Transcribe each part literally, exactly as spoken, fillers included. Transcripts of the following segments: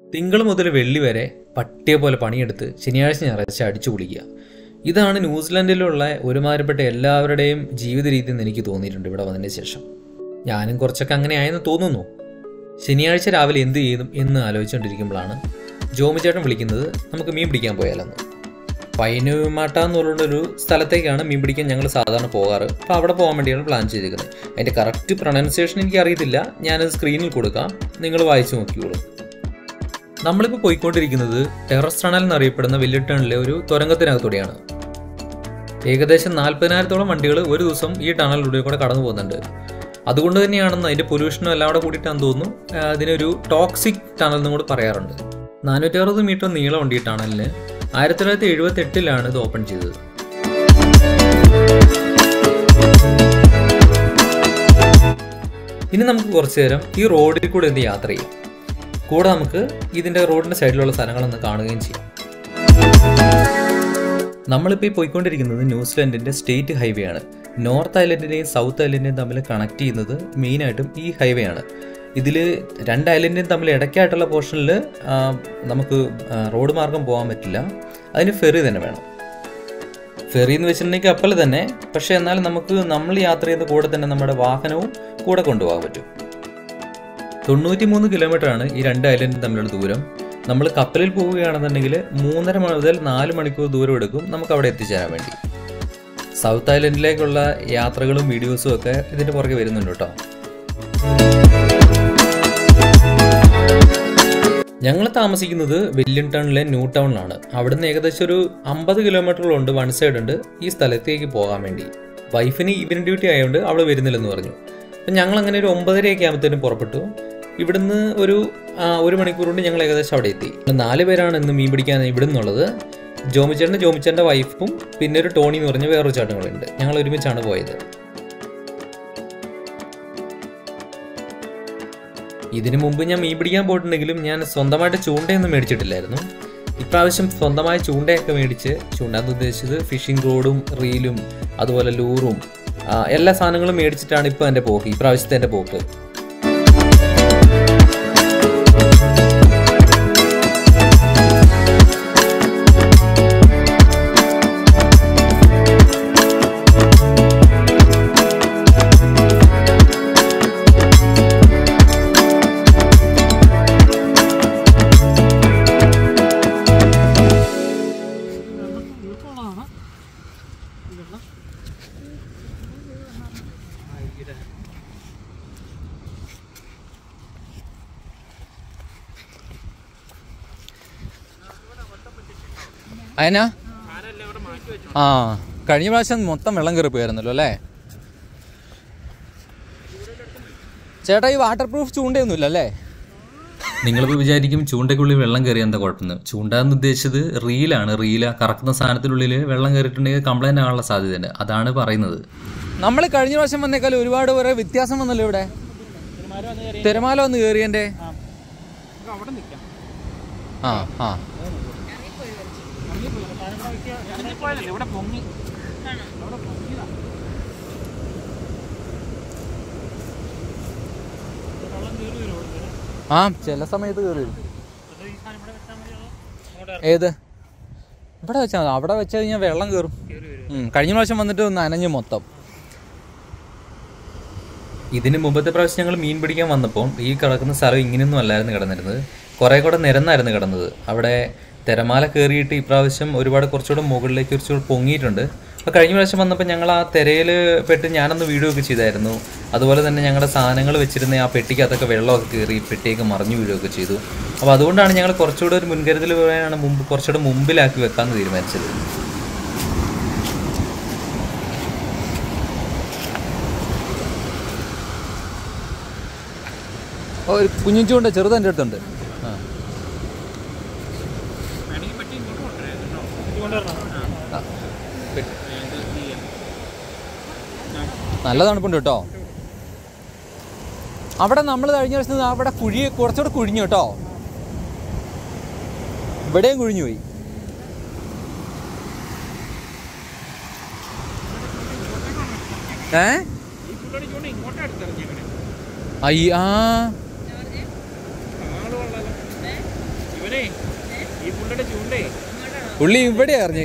തിങ്കൾ മുതൽ വെള്ളി വരെ പട്ടിയെ പോലെ പണിയെടുത്ത് ശനിയാഴ്ച ഞായറാഴ്ച അടിച്ചു പൊളിക്കുക. ഇതാണ് ന്യൂസിലൻഡിലുള്ള ഒരുമാതിരിപ്പെട്ട എല്ലാവരുടെയും ജീവിത രീതി എന്ന് എനിക്ക് തോന്നിയിട്ടുണ്ട് ഇവിടെ വന്നതിന് ശേഷം. ഞാനും കുറച്ചൊക്കെ അങ്ങനെ ആയെന്ന് തോന്നുന്നു. ശനിയാഴ്ച രാവിലെ എന്ത് ചെയ്യും എന്ന് ആലോചിച്ചുകൊണ്ടിരിക്കുമ്പോഴാണ് ജോമിച്ചേട്ടൻ വിളിക്കുന്നത്, നമുക്ക് മീൻ പിടിക്കാൻ പോയാലെന്ന്. പൈനുമാട്ട എന്ന് പറഞ്ഞൊരു സ്ഥലത്തേക്കാണ് മീൻ പിടിക്കാൻ ഞങ്ങൾ സാധാരണ പോകാറ്. അപ്പോൾ അവിടെ പോകാൻ വേണ്ടിയാണ് പ്ലാൻ ചെയ്തിരിക്കുന്നത്. അതിൻ്റെ കറക്റ്റ് പ്രൊനൗൺസിയേഷൻ എനിക്ക് അറിയത്തില്ല, ഞാനത് സ്ക്രീനിൽ കൊടുക്കാം, നിങ്ങൾ വായിച്ചു നോക്കിയോളൂ. നമ്മളിപ്പോൾ പോയിക്കൊണ്ടിരിക്കുന്നത് ടെറസ് ടണൽ എന്നറിയപ്പെടുന്ന വെല്ലിട്ടണിലെ ഒരു തുരങ്കത്തിനകത്തൂടെയാണ്. ഏകദേശം നാൽപ്പതിനായിരത്തോളം വണ്ടികൾ ഒരു ദിവസം ഈ ടണലിലൂടെ കൂടെ കടന്നു പോകുന്നുണ്ട്. അതുകൊണ്ട് തന്നെയാണെന്ന് അതിൻ്റെ പൊല്യൂഷനും എല്ലാം കൂടെ കൂടിയിട്ടാണെന്ന് തോന്നുന്നു അതിനൊരു ടോക്സിക് ടണൽ എന്നും കൂടെ പറയാറുണ്ട്. നാനൂറ്റി അറുപത് മീറ്റർ നീളമുണ്ട് ഈ ടണലിന്. ആയിരത്തി തൊള്ളായിരത്തി എഴുപത്തി എട്ടിലാണ് ഇത് ഓപ്പൺ ചെയ്തത്. ഇനി നമുക്ക് കുറച്ചു നേരം ഈ റോഡിൽ കൂടെ എന്ത് യാത്ര ചെയ്യാം. കൂടെ നമുക്ക് ഇതിൻ്റെ റോഡിൻ്റെ സൈഡിലുള്ള സ്ഥലങ്ങളൊന്ന് കാണുകയും ചെയ്യാം. നമ്മളിപ്പോൾ ഈ പോയിക്കൊണ്ടിരിക്കുന്നത് ന്യൂസിലൻഡിൻ്റെ സ്റ്റേറ്റ് ഹൈവേ ആണ്. നോർത്ത് ഐലൻഡിനെയും സൗത്ത് ഐലൻഡിനെയും തമ്മിൽ കണക്ട് ചെയ്യുന്നത് മെയിനായിട്ടും ഈ ഹൈവേ ആണ്. ഇതിൽ രണ്ട് ഐലൻഡിനും തമ്മിൽ ഇടയ്ക്കായിട്ടുള്ള പോർഷനിൽ നമുക്ക് റോഡ് മാർഗം പോകാൻ പറ്റില്ല, അതിന് ഫെറി തന്നെ വേണം. ഫെറി എന്ന് വെച്ചിട്ടുണ്ടെങ്കിൽ കപ്പൽ തന്നെ, പക്ഷേ എന്നാലും നമുക്ക് നമ്മൾ യാത്ര ചെയ്ത കൂടെ തന്നെ നമ്മുടെ വാഹനവും കൂടെ കൊണ്ടുപോകാൻ പറ്റും. തൊണ്ണൂറ്റി മൂന്ന് കിലോമീറ്ററാണ് ഈ രണ്ട് ഐലൻഡും തമ്മിലുള്ള ദൂരം. നമ്മൾ കപ്പലിൽ പോവുകയാണെന്നുണ്ടെങ്കിൽ മൂന്നര മുതൽ നാല് മണിക്കൂർ ദൂരം എടുക്കും നമുക്ക് അവിടെ എത്തിച്ചേരാൻ വേണ്ടി. സൗത്ത് ഐലൻഡിലേക്കുള്ള യാത്രകളും വീഡിയോസും ഒക്കെ ഇതിൻ്റെ പുറകെ വരുന്നുണ്ട് കേട്ടോ. ഞങ്ങൾ താമസിക്കുന്നത് വെല്ലിംഗ്ടണിലെ ന്യൂ ടൗണിലാണ്. അവിടുന്ന് ഏകദേശം ഒരു അമ്പത് കിലോമീറ്ററുകളുണ്ട് വൺ സൈഡ് ഉണ്ട് ഈ സ്ഥലത്തേക്ക് പോകാൻ വേണ്ടി. വൈഫിന് ഈവനിങ് ഡ്യൂട്ടി ആയതുകൊണ്ട് അവൾ വരുന്നില്ലെന്ന് പറഞ്ഞു. അപ്പം ഞങ്ങൾ അങ്ങനെ ഒരു ഒമ്പതരയൊക്കെ ആകുമ്പോഴത്തേനും പുറപ്പെട്ടു. ഇവിടുന്ന് ഒരു ഒരു മണിക്കൂർ കൊണ്ട് ഞങ്ങൾ ഏകദേശം അവിടെ എത്തി. നാല് പേരാണ് ഇന്ന് മീൻ പിടിക്കാൻ ഇവിടെ നിന്നുള്ളത്. ജോമിച്ചേട്ടൻ്റെ ജോമിച്ചേട്ടൻ്റെ വൈഫും പിന്നെ ഒരു ടോണി എന്ന് പറഞ്ഞ വേറൊരു ചേട്ടങ്ങളുണ്ട്. ഞങ്ങൾ ഒരുമിച്ചാണ് പോയത്. ഇതിനു മുമ്പ് ഞാൻ മീൻ പിടിക്കാൻ പോയിട്ടുണ്ടെങ്കിലും ഞാൻ സ്വന്തമായിട്ട് ചൂണ്ടയൊന്നും മേടിച്ചിട്ടില്ലായിരുന്നു. ഇപ്രാവശ്യം സ്വന്തമായി ചൂണ്ടയൊക്കെ മേടിച്ച്, ചൂണ്ടാന്ന് ഉദ്ദേശിച്ചത് ഫിഷിംഗ് റോഡും റീലും അതുപോലെ ലൂറും എല്ലാ സാധനങ്ങളും മേടിച്ചിട്ടാണ് ഇപ്പോൾ എൻ്റെ പോക്ക്, ഇപ്രാവശ്യത്തെ എൻ്റെ പോക്ക്. അതിനാ ആ കഴിഞ്ഞ പ്രാവശ്യം മൊത്തം വെള്ളം കയറി പോയായിരുന്നല്ലോ അല്ലേ ചേട്ടാ? ഈ വാട്ടർ പ്രൂഫ് ചൂണ്ടയൊന്നുമില്ല അല്ലേ? നിങ്ങളിപ്പോൾ വിചാരിക്കും ചൂണ്ടയ്ക്കുള്ളിൽ വെള്ളം കയറിയ എന്താ കുഴപ്പമെന്ന്. ചൂണ്ട എന്ന് ഉദ്ദേശിച്ചത് റീലാണ്. റീല കറക്കുന്ന സാധനത്തിനുള്ളിൽ വെള്ളം കയറിയിട്ടുണ്ടെങ്കിൽ കംപ്ലൈൻ്റ് ആകാനുള്ള സാധ്യതയുണ്ട്, അതാണ് പറയുന്നത്. നമ്മൾ കഴിഞ്ഞ പ്രാവശ്യം വന്നേക്കാൾ ഒരുപാട് കുറേ വ്യത്യാസം വന്നല്ലോ ഇവിടെ. തിരമാല വന്ന് കയറിയൻ്റെ ആ ആ ആ ചില സമയത്ത് കയറി വരും. ഏത് ഇവിടെ വെച്ചാൽ മതി, അവിടെ വെച്ച് കഴിഞ്ഞാൽ വെള്ളം കയറും. കഴിഞ്ഞ പ്രാവശ്യം വന്നിട്ട് നനഞ്ഞ് മൊത്തം. ഇതിന് മുമ്പത്തെ പ്രാവശ്യം ഞങ്ങൾ മീൻ പിടിക്കാൻ വന്നപ്പോൾ ഈ കിടക്കുന്ന സ്ഥലം ഇങ്ങനെയൊന്നും അല്ലായിരുന്നു കിടന്നിരുന്നത്, കുറേ കൂടെ നിരന്നായിരുന്നു കിടന്നത്. അവിടെ തിരമാല കയറിയിട്ട് ഇപ്രാവശ്യം ഒരുപാട് കുറച്ചുകൂടെ മുകളിലേക്ക് കുറച്ചുകൂടെ പൊങ്ങിയിട്ടുണ്ട്. അപ്പോൾ കഴിഞ്ഞ പ്രാവശ്യം വന്നപ്പോൾ ഞങ്ങൾ ആ തിരയിൽ പെട്ട് ഞാനൊന്ന് വീഡിയോ ഒക്കെ ചെയ്തായിരുന്നു. അതുപോലെ തന്നെ ഞങ്ങളുടെ സാധനങ്ങൾ വെച്ചിരുന്ന ആ പെട്ടിക്കകത്തൊക്കെ വെള്ളമൊക്കെ കയറി പെട്ടിയൊക്കെ മറിഞ്ഞു വീഴുകയൊക്കെ ചെയ്തു. അപ്പോൾ അതുകൊണ്ടാണ് ഞങ്ങൾ കുറച്ചുകൂടെ ഒരു മുൻകരുതൽ പറയാനാണ് മുമ്പ് കുറച്ചുകൂടെ മുമ്പിലാക്കി വെക്കാമെന്ന് തീരുമാനിച്ചത്. ഓ ഒരു കുഞ്ഞുചൂണ്ട ചെറുത് എൻ്റെ അടുത്തുണ്ട്. ആ നല്ല തണുപ്പുണ്ട് കേട്ടോ. അവിടെ നമ്മൾ കഴിഞ്ഞ വർഷം അവിടെ കുഴി കുറച്ചുകൂടെ കുഴിഞ്ഞു കേട്ടോ. ഇവിടെയും കുഴിഞ്ഞു പോയി. ഏ അയ്യ ആ പുള്ളി ഇവിടെ അറിഞ്ഞ്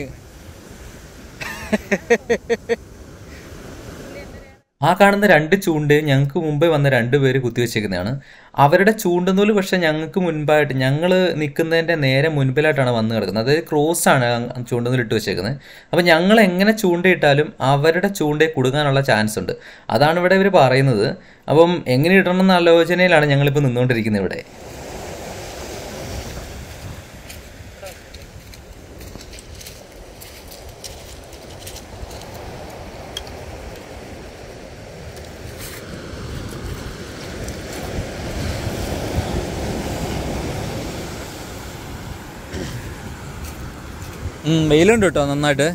ആ കാണുന്ന രണ്ട് ചൂണ്ട് ഞങ്ങൾക്ക് മുമ്പേ വന്ന രണ്ട് പേര് കുത്തിവെച്ചേക്കുന്നതാണ്. അവരുടെ ചൂണ്ടുനൂല് പക്ഷെ ഞങ്ങൾക്ക് മുൻപായിട്ട് ഞങ്ങൾ നിൽക്കുന്നതിൻ്റെ നേരെ മുൻപിലായിട്ടാണ് വന്ന് കിടക്കുന്നത്. അത് ക്രോസ് ആണ് ചൂണ്ടുനൂല് ഇട്ട് വെച്ചേക്കുന്നത്. അപ്പം ഞങ്ങൾ എങ്ങനെ ചൂണ്ടയിട്ടാലും അവരുടെ ചൂണ്ടയിൽ കുടുങ്ങാനുള്ള ചാൻസ് ഉണ്ട്. അതാണ് ഇവിടെ ഇവർ പറയുന്നത്. അപ്പം എങ്ങനെ ഇടണം എന്ന ആലോചനയിലാണ് ഞങ്ങളിപ്പോൾ നിന്നുകൊണ്ടിരിക്കുന്നത് ഇവിടെ. വെയിലുണ്ട് കേട്ടോ നന്നായിട്ട്.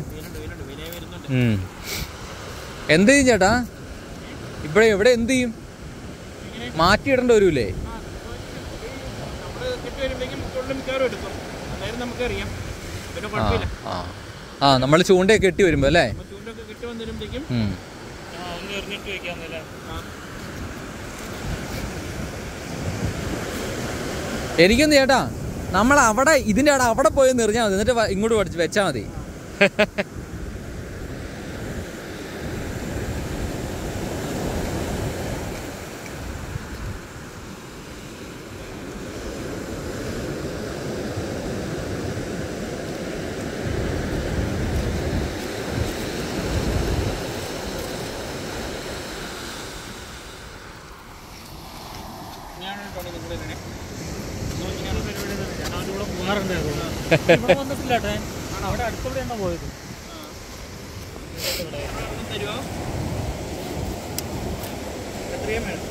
എന്ത് ചെയ്യും ചേട്ടാ ഇവിടെ എവിടെ എന്ത് ചെയ്യും? മാറ്റിയിടേണ്ടി വരൂലേ? ആ നമ്മൾ ചൂണ്ടയൊക്കെ കെട്ടി വരുമ്പോ അല്ലേ? എനിക്കൊന്ന് ചേട്ടാ നമ്മൾ അവിടെ ഇതിൻ്റെ അവിടെ അവിടെ പോയി എറിഞ്ഞാൽ മതി, എന്നിട്ട് ഇങ്ങോട്ട് പഠിച്ച് വെച്ചാൽ മതി. അവിടെ അടുത്തൂടെ എണ്ണ പോയത് എത്രയും വേണം.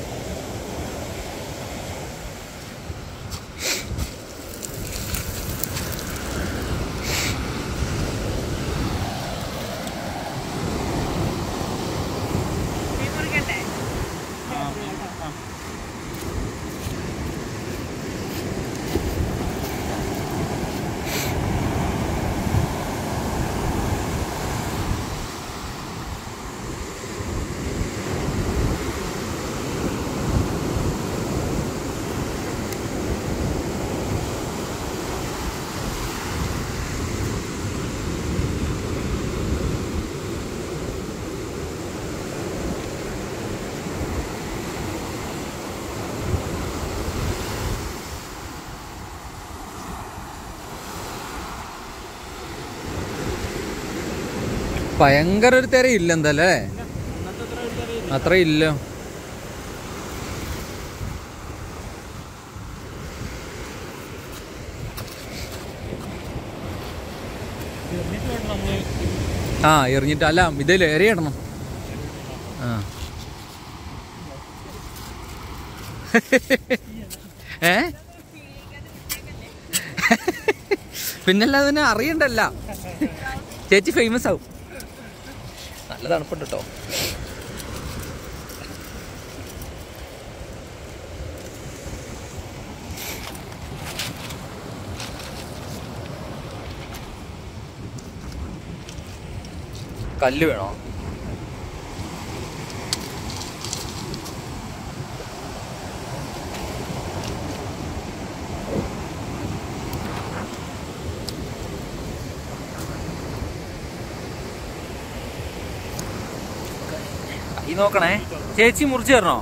ഭയങ്കര ഒരു തിരയില്ല എന്തല്ലേ? അത്ര ഇല്ല. ആ എറിഞ്ഞിട്ട് അല്ല ഇതിൽ എറിയിടണം. ആ ഏ പിന്നല്ലാതെ തന്നെ അറിയണ്ടല്ല. ചേച്ചി ഫേമസ് ആവും. നല്ല തണുപ്പുണ്ട് കേട്ടോ. കല്ല് വേണോ? ഈ നോക്കണേ ചേച്ചി, മുറിച്ച് തരണോ?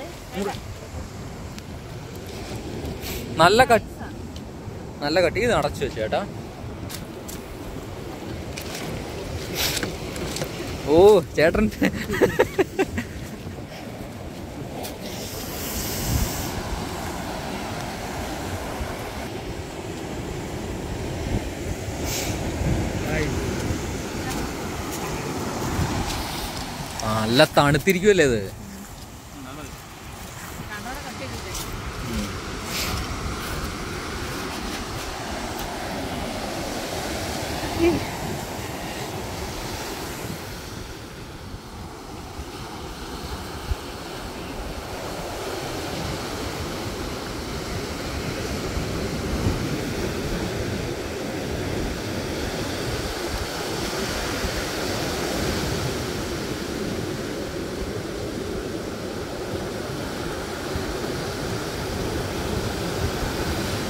നല്ല കട്ട് നല്ല കട്ടി. ഇത് അടച്ചു വെച്ചു ചേട്ടാ. ഓ ചേട്ടൻ നല്ല തണുത്തിരിക്കുമല്ലേ ഇത്.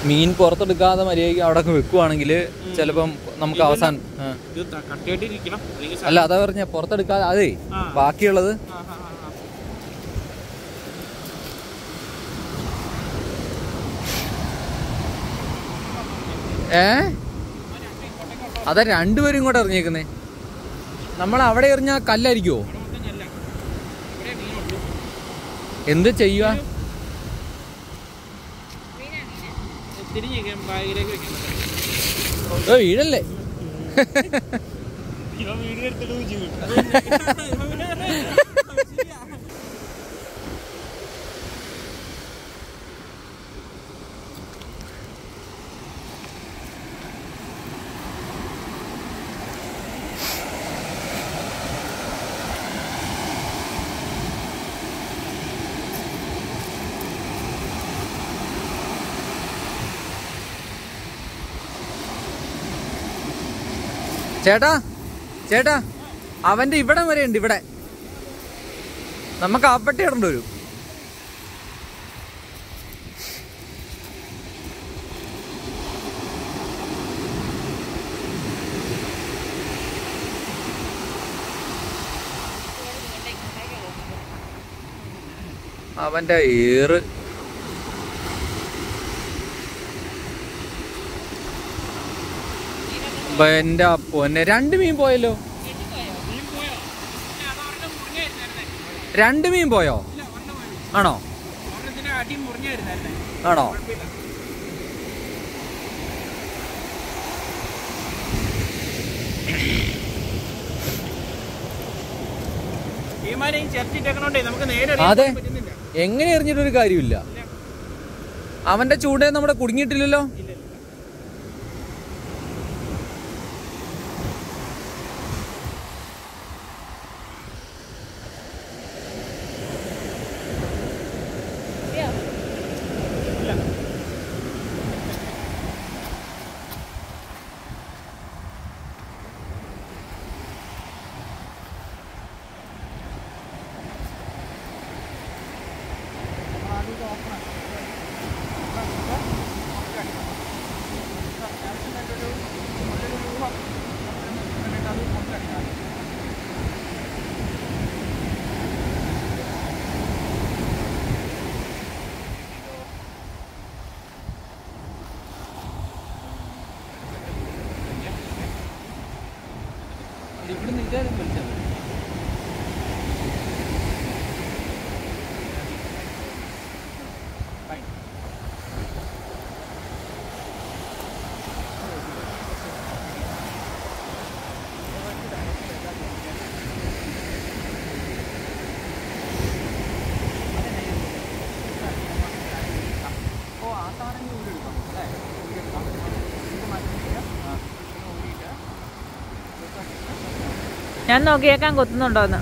മീൻ പുറത്തെടുക്കാതെ മര്യാദയ്ക്ക് അവിടെ വെക്കുവാണെങ്കിൽ ചിലപ്പം നമുക്ക് അവസാനം അല്ല അതാ പറഞ്ഞ പുറത്തെടുക്കാതെ അതേ ബാക്കിയുള്ളത് ഏ അതാ രണ്ടുപേരും ഇങ്ങോട്ട് ഇറങ്ങിയേക്കുന്നേ. നമ്മൾ അവിടെ എറിഞ്ഞാൽ കല്ലായിരിക്കുമോ? എന്ത് ചെയ്യുക? ഓ വീഴല്ലേ. ചേട്ടാ ചേട്ടാ അവന്റെ ഇവിടെ വരെ ഉണ്ട്. ഇവിടെ നമുക്ക് അപ്പട്ടി ഇടേണ്ടി വരും. അവന്റെ ഏറ് എന്റെ പൊന്നെ രണ്ട് മീൻ പോയല്ലോ. രണ്ട് മീൻ പോയോ? ആണോ ആണോ അതെ, എങ്ങനെ എറിഞ്ഞിട്ടൊരു കാര്യമില്ല. അവന്റെ ചൂടേ നമ്മുടെ കുടുങ്ങിയിട്ടില്ലല്ലോ. ഇവിടെ നിൽക്കാനും വിളിച്ചാൽ ഞാൻ നോക്കിയേക്കാൻ കൊത്തുന്നുണ്ടോന്ന്.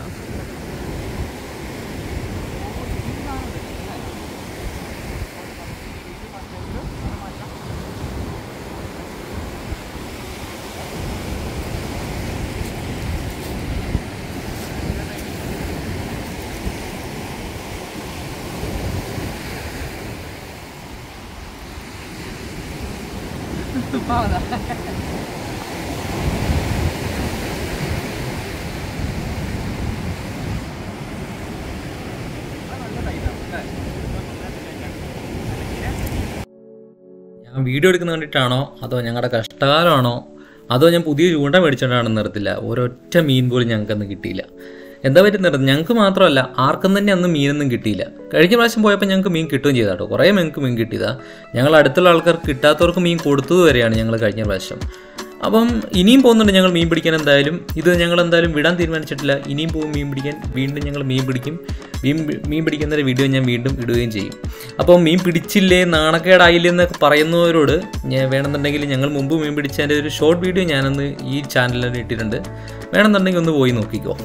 ഞാൻ വീഡിയോ എടുക്കുന്ന കണ്ടിട്ടാണോ അതോ ഞങ്ങളുടെ കഷ്ടകാലമാണോ അതോ ഞാൻ പുതിയ ചൂണ്ട മേടിച്ചോണ്ടാണെന്ന് അറിയത്തില്ല, ഒരൊറ്റ മീൻ പോലും ഞങ്ങൾക്കന്ന് കിട്ടിയില്ല. എന്താ പറ്റുന്നത്? ഞങ്ങൾക്ക് മാത്രമല്ല ആർക്കും തന്നെ അന്ന് മീനൊന്നും കിട്ടിയില്ല. കഴിഞ്ഞ പ്രാവശ്യം പോയപ്പോൾ ഞങ്ങൾക്ക് മീൻ കിട്ടുകയും ചെയ്താട്ടോ, കുറേ ഞങ്ങൾക്ക് മീൻ കിട്ടിയതാണ്. ഞങ്ങൾ അടുത്തുള്ള ആൾക്കാർക്ക് കിട്ടാത്തവർക്ക് മീൻ കൊടുത്തത് വരെയാണ് ഞങ്ങൾ കഴിഞ്ഞ പ്രാവശ്യം. അപ്പം ഇനിയും പോകുന്നുണ്ട് ഞങ്ങൾ മീൻ പിടിക്കാൻ. എന്തായാലും ഇത് ഞങ്ങൾ എന്തായാലും വിടാൻ തീരുമാനിച്ചിട്ടില്ല. ഇനിയും പോകും മീൻ പിടിക്കാൻ. വീണ്ടും ഞങ്ങൾ മീൻ പിടിക്കും. മീൻ മീൻ പിടിക്കുന്ന വീഡിയോ ഞാൻ വീണ്ടും ഇടുകയും ചെയ്യും. അപ്പോൾ മീൻ പിടിച്ചില്ലേ, നാണക്കേടായില്ലേ എന്നൊക്കെ പറയുന്നവരോട് ഞാൻ വേണമെന്നുണ്ടെങ്കിൽ ഞങ്ങൾ മുമ്പ് മീൻ പിടിച്ചതിൻ്റെ ഒരു ഷോർട്ട് വീഡിയോ ഞാനൊന്ന് ഈ ചാനലിൽ ഇട്ടിട്ടുണ്ട്, വേണമെന്നുണ്ടെങ്കിൽ ഒന്ന് പോയി നോക്കിക്കോ.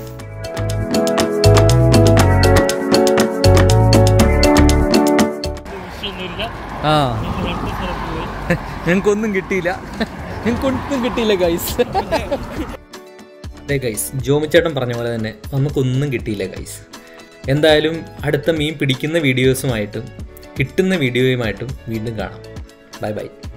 ആ ഞങ്ങൾക്കൊന്നും കിട്ടിയില്ല, ഞങ്ങൾക്കൊന്നും കിട്ടിയില്ല ഗൈസ്. അതെ ഗൈസ്, ജോമിച്ചേട്ടൻ പറഞ്ഞ പോലെ തന്നെ നമുക്കൊന്നും കിട്ടിയില്ല ഗൈസ്. എന്തായാലും അടുത്ത മീൻ പിടിക്കുന്ന വീഡിയോസുമായിട്ടും കിട്ടുന്ന വീഡിയോയുമായിട്ടും വീണ്ടും കാണാം. Bye by.